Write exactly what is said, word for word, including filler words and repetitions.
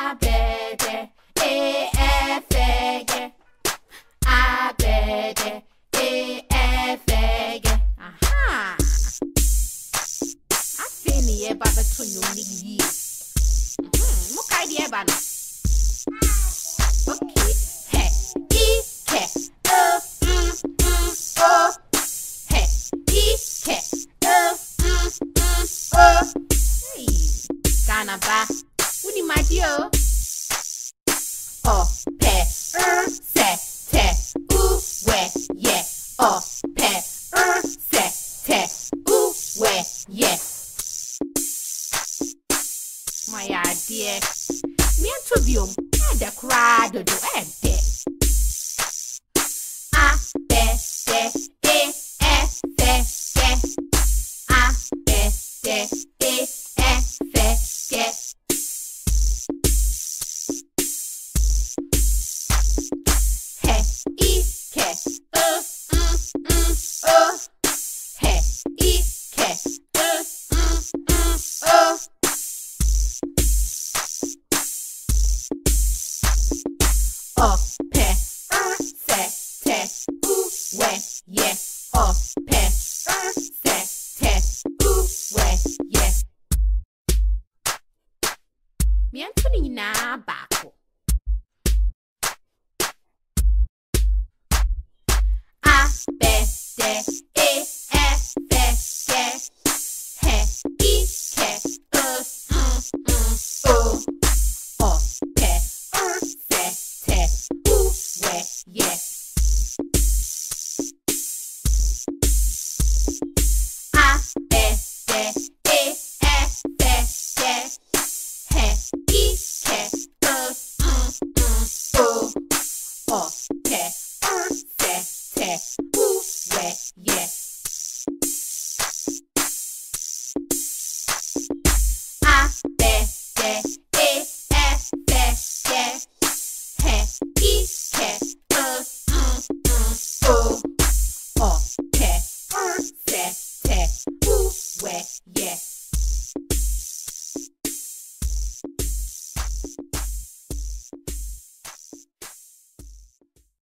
A, B, D, E, F, G. A, B, D, E, F, G. Aha. Afeni e baba tununi yi. Hmm, mo kai di e ba no. Okay. He, I, ke, o, mm, mm, o. He, I, ke, o, mm, mm, o. Hey, Ghana ba. Uni my dear. O, pe, er, se, te, u, we, ye. O, pe, er, se, te, u, we, ye. My idea. Me and Tobium, and the crowd do empty. A, B, D, E, F, G. A, B, D, E, F, G. He, I, ke, o, mm, mm, o. He, I, ke, o, mm, mm, o. O, pe, er, se, te, u, we, ye. O, pe, er, se, te, u, we, ye. Miento ni na bako. A, B, D, E, F, G. He, I, ke, o, mm, mm, o. O, pe, er, se, te, u, we, ye. A, B, D, E, F, G. He, I, ke, o, mm, mm, o. O, pe, er, se, te, u, we, ye. A, B, D, E, F, G. He, I, ke, o, mm, mm, o. O, pe, er, se, te, u, we, ye.